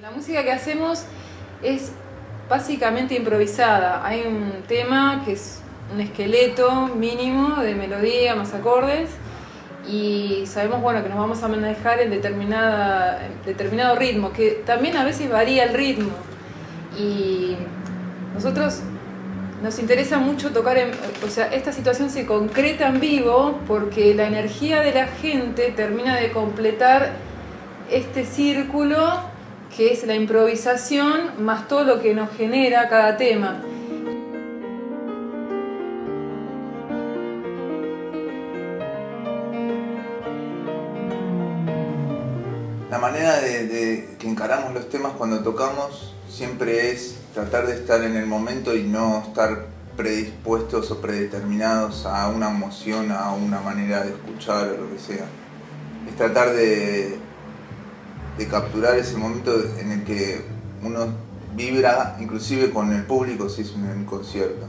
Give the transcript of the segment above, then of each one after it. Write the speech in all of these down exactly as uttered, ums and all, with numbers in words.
La música que hacemos es básicamente improvisada. Hay un tema que es un esqueleto mínimo de melodía más acordes y sabemos bueno, que nos vamos a manejar en, determinada, en determinado ritmo, que también a veces varía el ritmo. Y nosotros nos interesa mucho tocar, en, o sea, esta situación se concreta en vivo porque la energía de la gente termina de completar este círculo que es la improvisación más todo lo que nos genera cada tema. La manera de, de que encaramos los temas cuando tocamos siempre es tratar de estar en el momento y no estar predispuestos o predeterminados a una emoción, a una manera de escuchar o lo que sea. Es tratar de, de capturar ese momento en el que uno vibra inclusive con el público si es un concierto.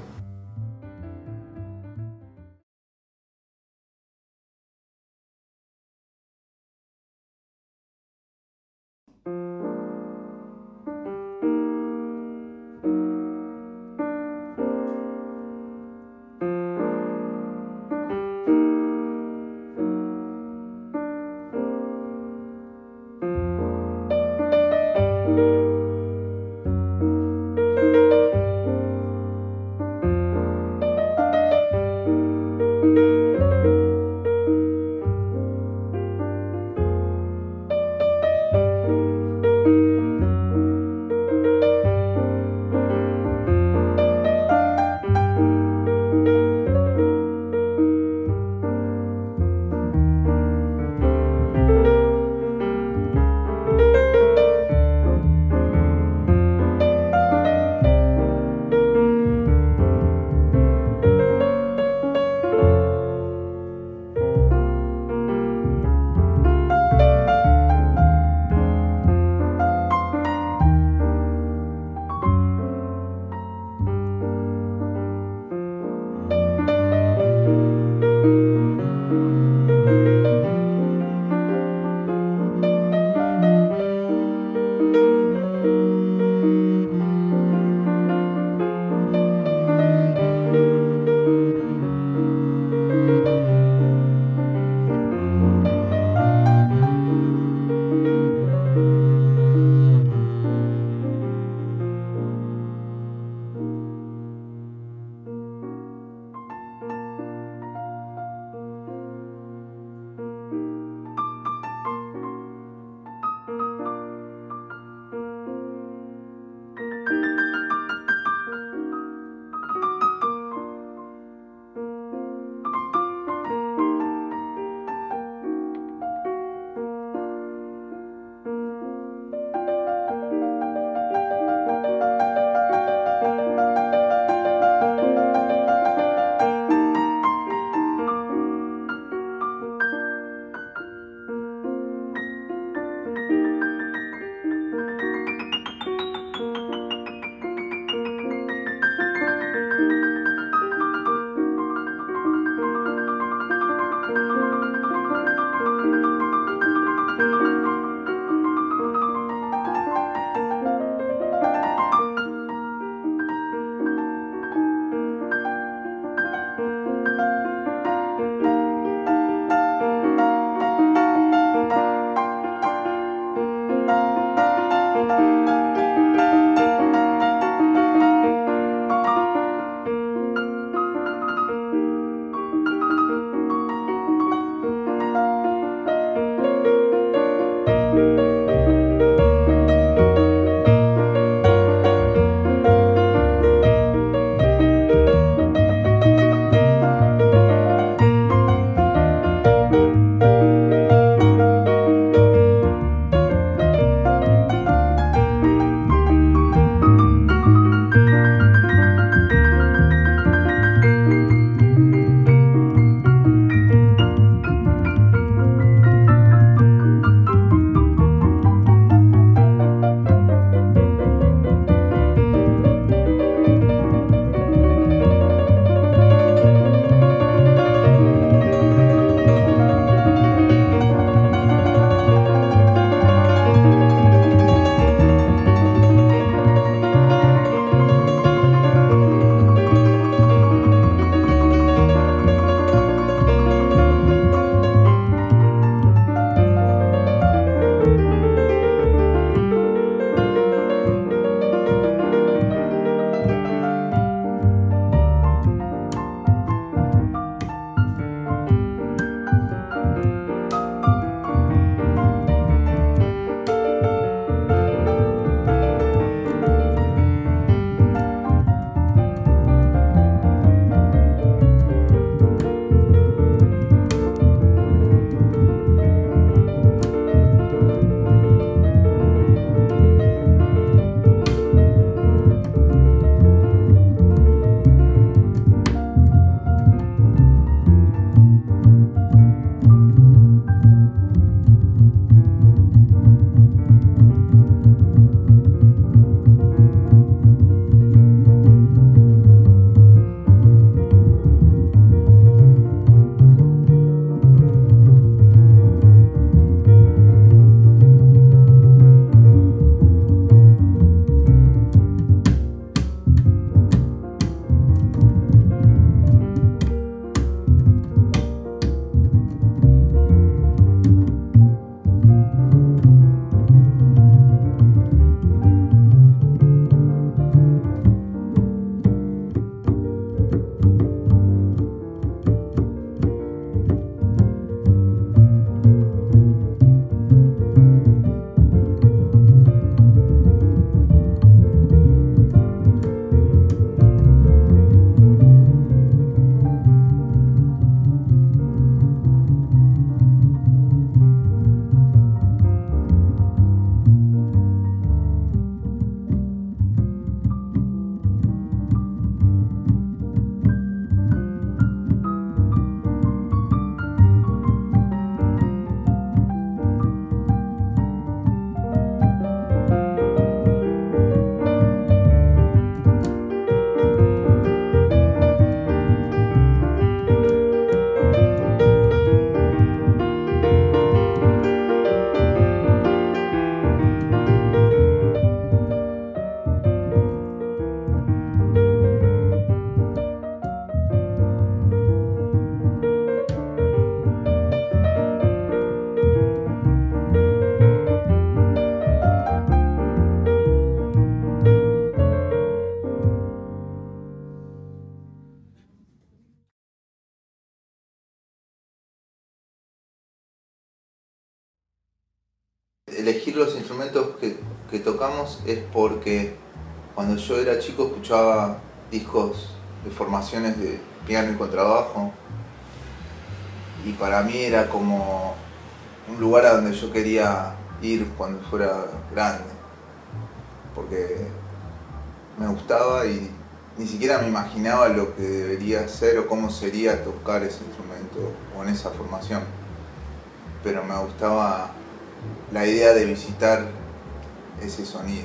elegir los instrumentos que, que tocamos es porque cuando yo era chico escuchaba discos de formaciones de piano y contrabajo y para mí era como un lugar a donde yo quería ir cuando fuera grande, porque me gustaba y ni siquiera me imaginaba lo que debería ser o cómo sería tocar ese instrumento o en esa formación, pero me gustaba la idea de visitar ese sonido.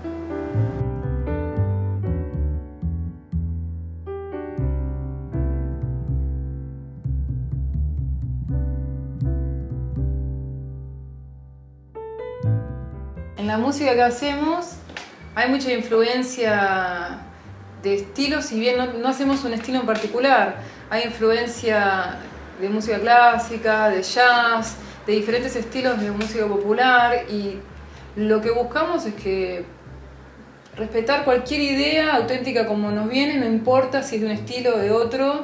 En la música que hacemos hay mucha influencia de estilos, si bien no, no hacemos un estilo en particular. Hay influencia de música clásica, de jazz, de diferentes estilos de música popular, y lo que buscamos es que respetar cualquier idea auténtica como nos viene, no importa si es de un estilo o de otro.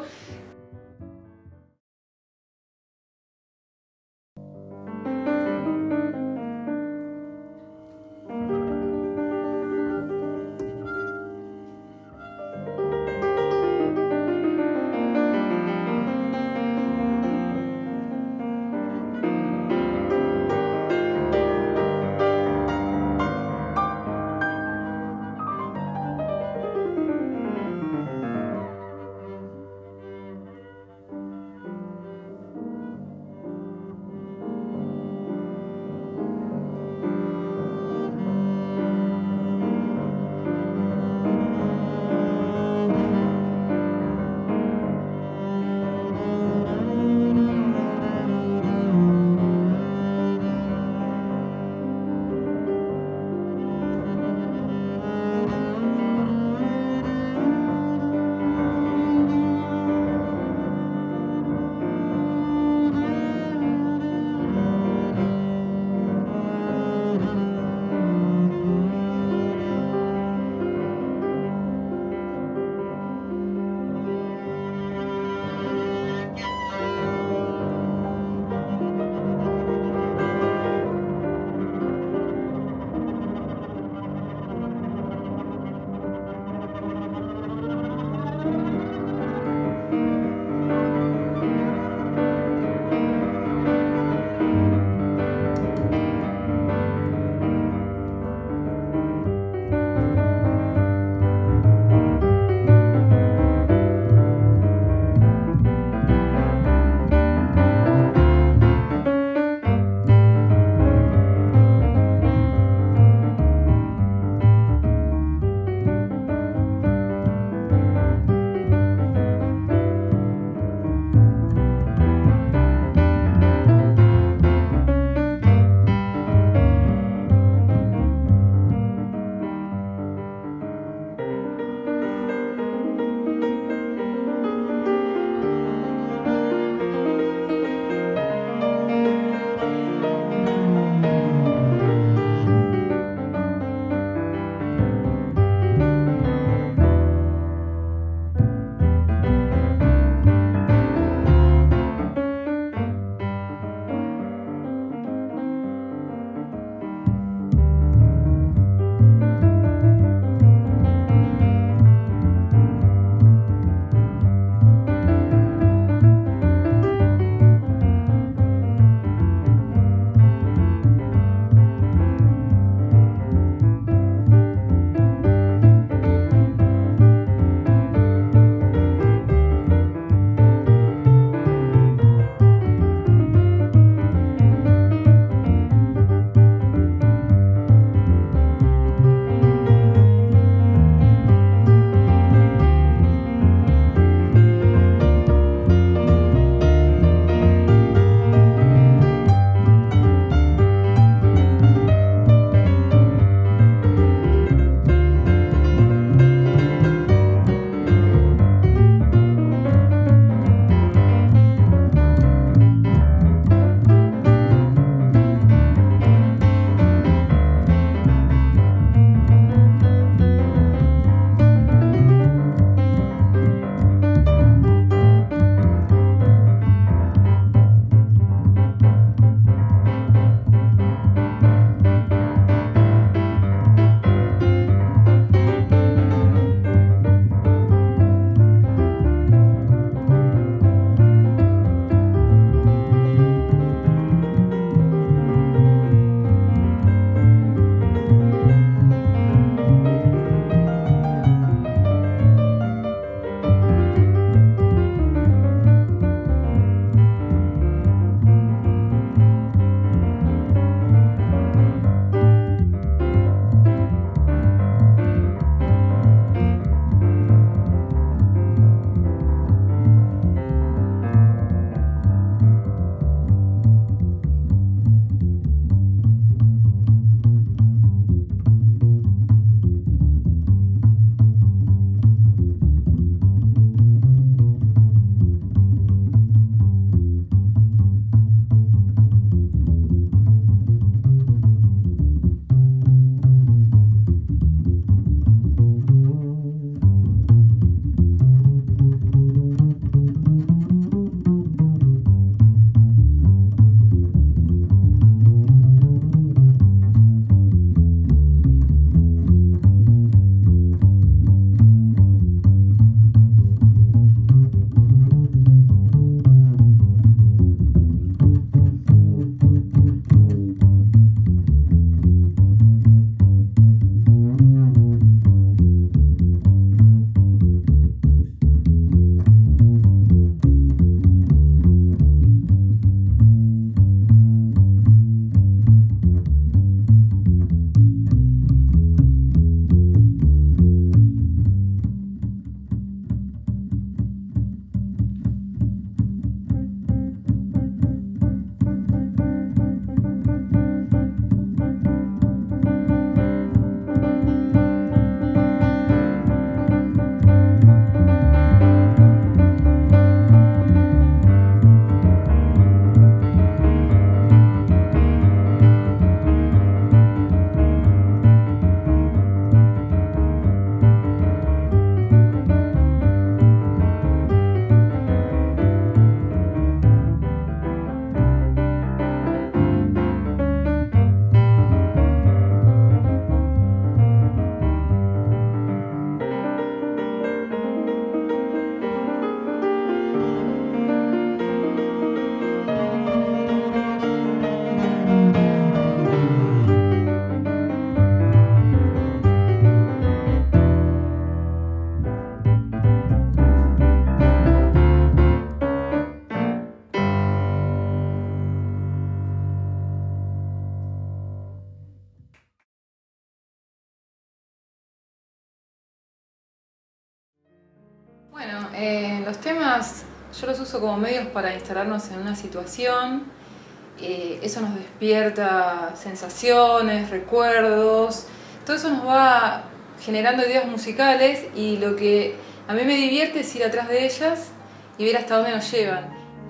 Bueno, eh, los temas yo los uso como medios para instalarnos en una situación. Eh, eso nos despierta sensaciones, recuerdos, todo eso nos va generando ideas musicales y lo que a mí me divierte es ir atrás de ellas y ver hasta dónde nos llevan.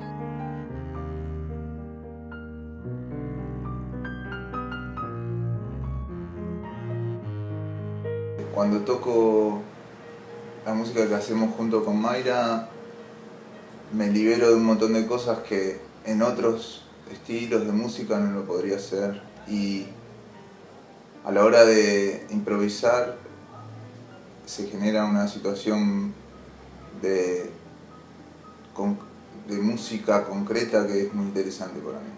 Cuando toco la música que hacemos junto con Mayra, me libero de un montón de cosas que en otros estilos de música no lo podría hacer, y a la hora de improvisar se genera una situación de, de música concreta que es muy interesante para mí.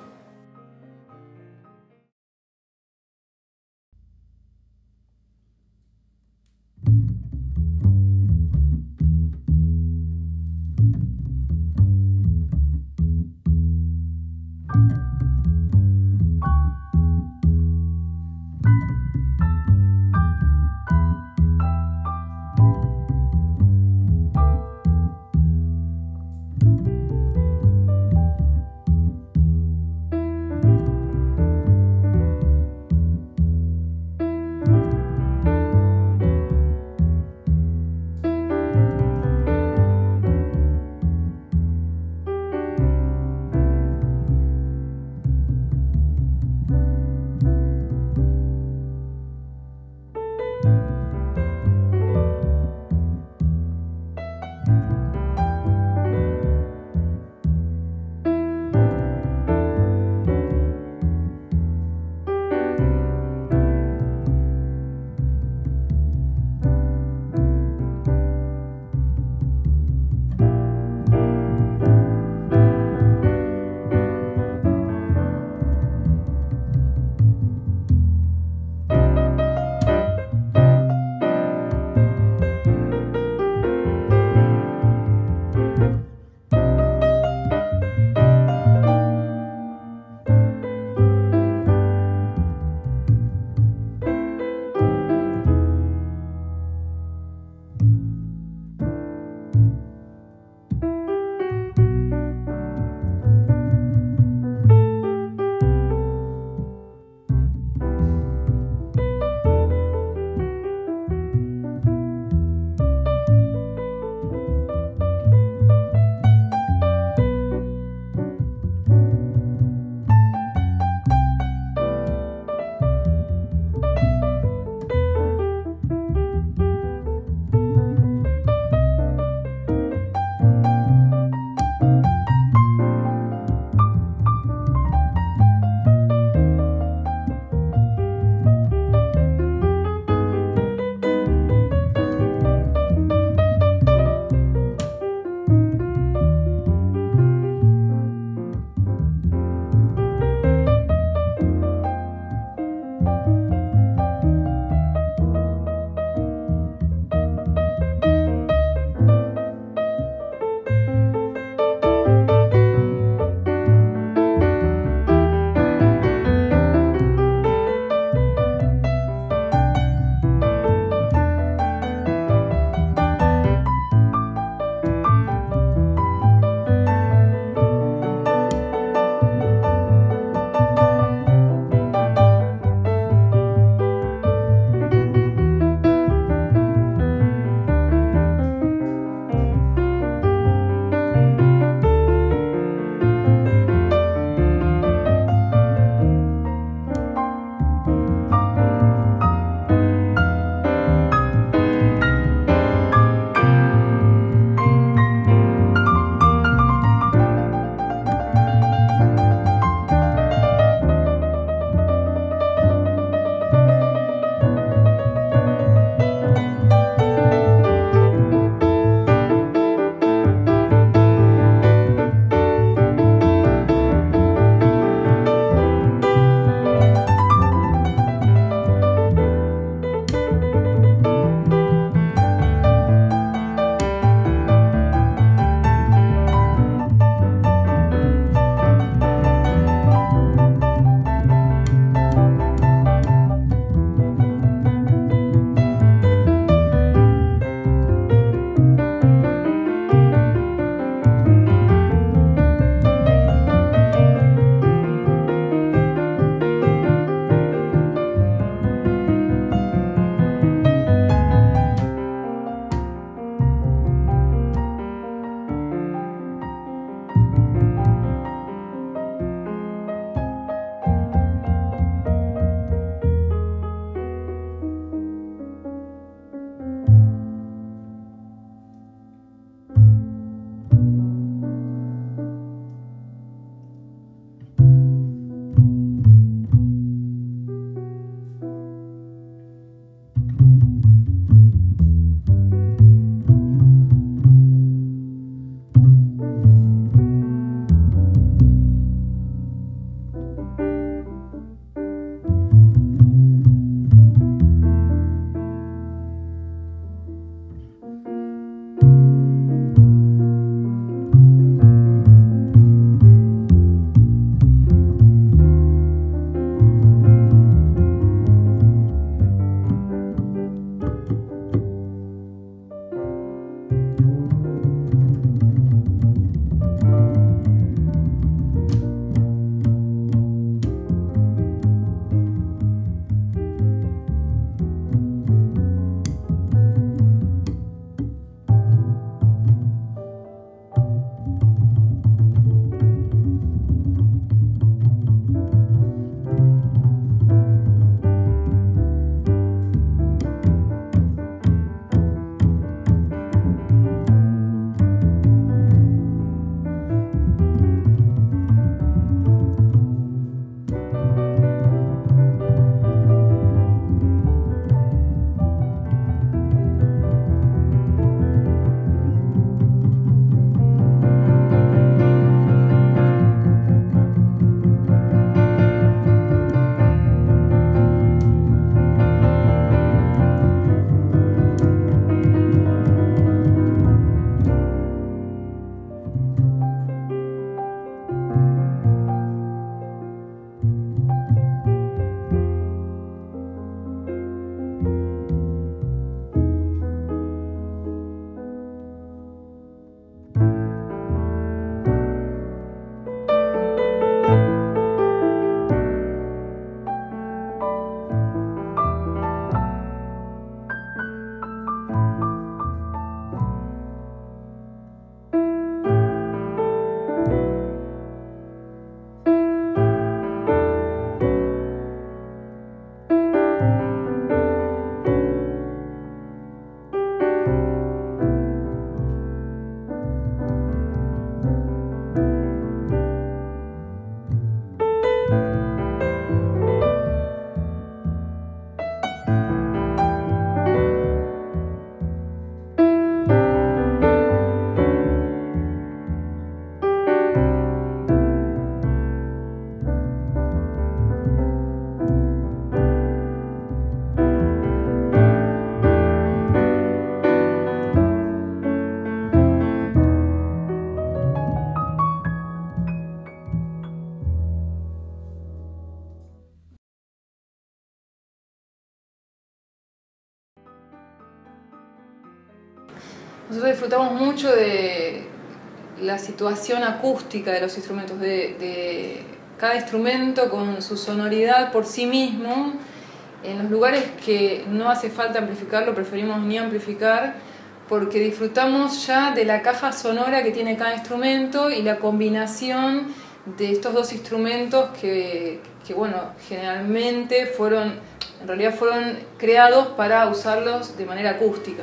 Nosotros disfrutamos mucho de la situación acústica de los instrumentos, de, de cada instrumento con su sonoridad por sí mismo. En los lugares que no hace falta amplificarlo, preferimos ni amplificar, porque disfrutamos ya de la caja sonora que tiene cada instrumento y la combinación de estos dos instrumentos que, que bueno, generalmente fueron, en realidad fueron creados para usarlos de manera acústica.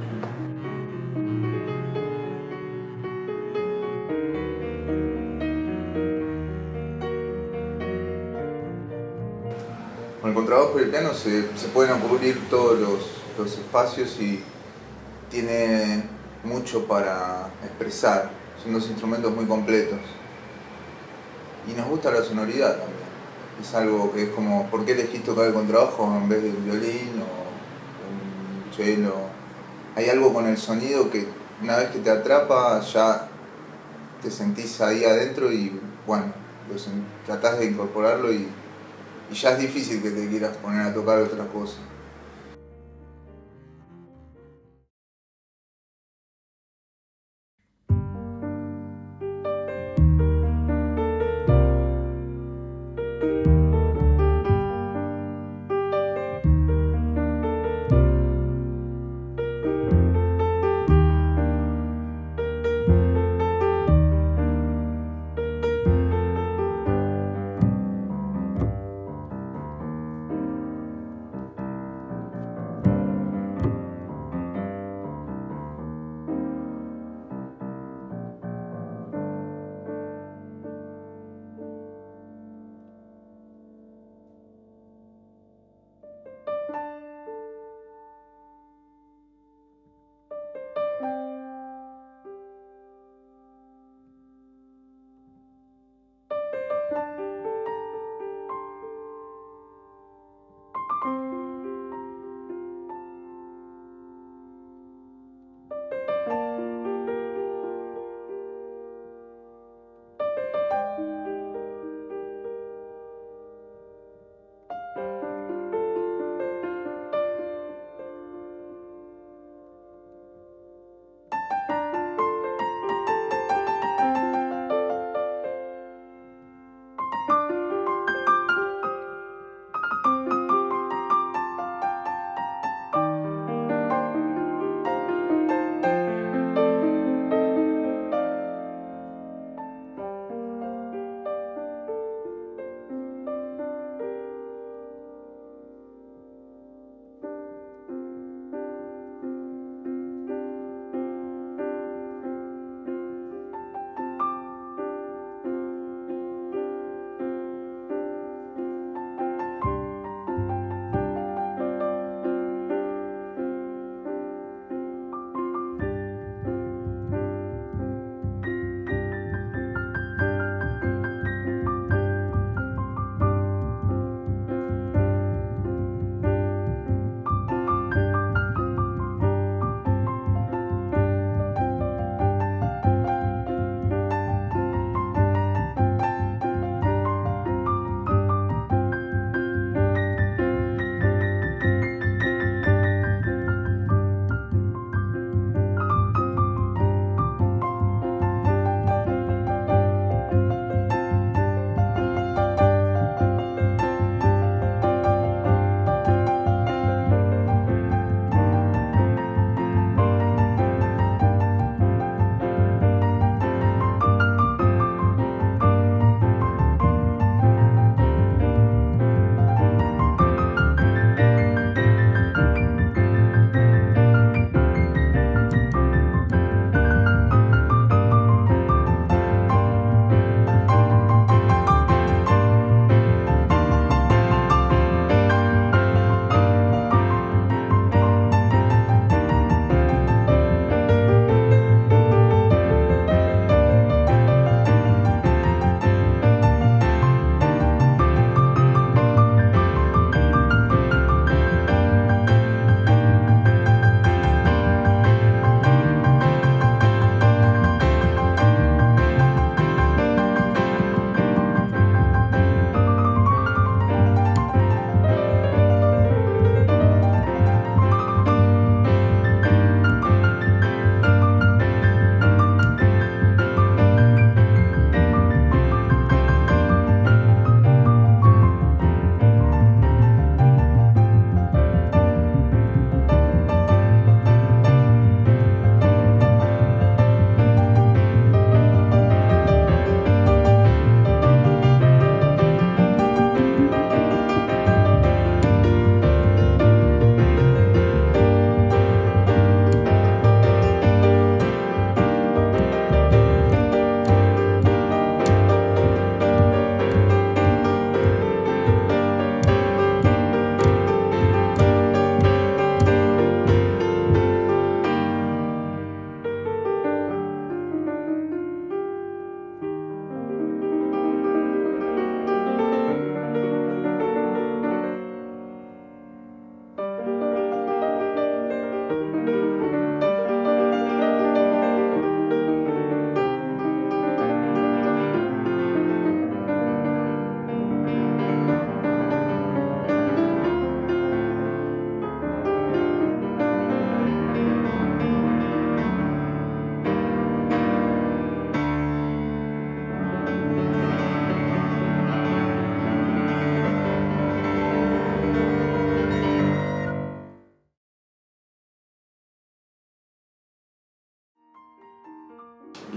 Con el contrabajo y el piano se, se pueden cubrir todos los, los espacios y tiene mucho para expresar. Son dos instrumentos muy completos. Y nos gusta la sonoridad también. Es algo que es como, ¿por qué elegís tocar el contrabajo en vez del violín o un cello? Hay algo con el sonido que una vez que te atrapa ya te sentís ahí adentro y bueno, pues, tratás de incorporarlo y, y ya es difícil que te quieras poner a tocar otra cosa.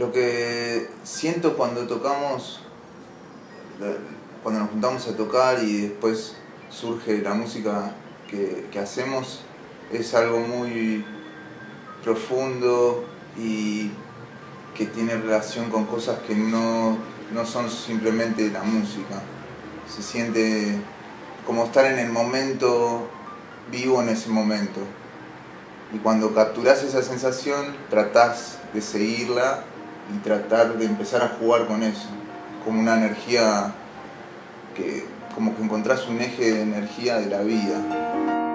lo que siento cuando tocamos, cuando nos juntamos a tocar y después surge la música que, que hacemos, es algo muy profundo y que tiene relación con cosas que no, no son simplemente la música. Se siente como estar en el momento, vivo en ese momento. Y cuando capturás esa sensación, tratás de seguirla y tratar de empezar a jugar con eso. Como una energía, que, como que encontrás un eje de energía de la vida.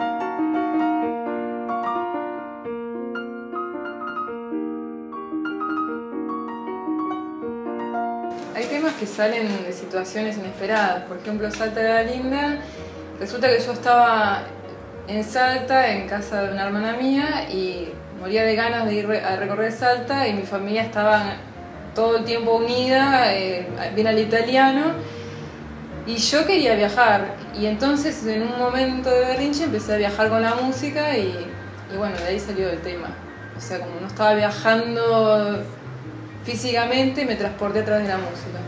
Hay temas que salen de situaciones inesperadas. Por ejemplo, Salta de la Linda, resulta que yo estaba en Salta, en casa de una hermana mía, y moría de ganas de ir a recorrer Salta, y mi familia estaba todo el tiempo unida, eh, bien al italiano, y yo quería viajar. Y entonces, en un momento de berrinche, empecé a viajar con la música, y, y bueno, de ahí salió el tema. O sea, como no estaba viajando físicamente, me transporté a través de la música.